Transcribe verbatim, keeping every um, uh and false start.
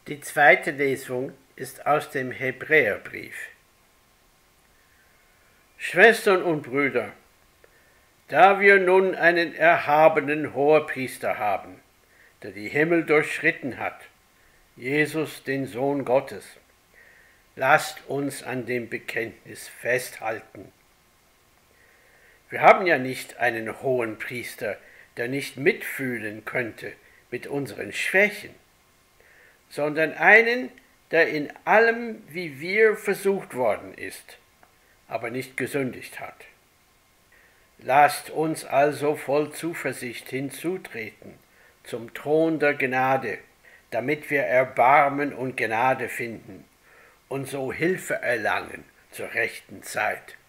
Die zweite Lesung ist aus dem Hebräerbrief. Schwestern und Brüder, da wir nun einen erhabenen Hohepriester haben, der die Himmel durchschritten hat, Jesus, den Sohn Gottes, lasst uns an dem Bekenntnis festhalten. Wir haben ja nicht einen Hohenpriester, der nicht mitfühlen könnte mit unseren Schwächen, sondern einen, der in allem wie wir versucht worden ist, aber nicht gesündigt hat. Lasst uns also voll Zuversicht hinzutreten zum Thron der Gnade, damit wir Erbarmen und Gnade finden und so Hilfe erlangen zur rechten Zeit.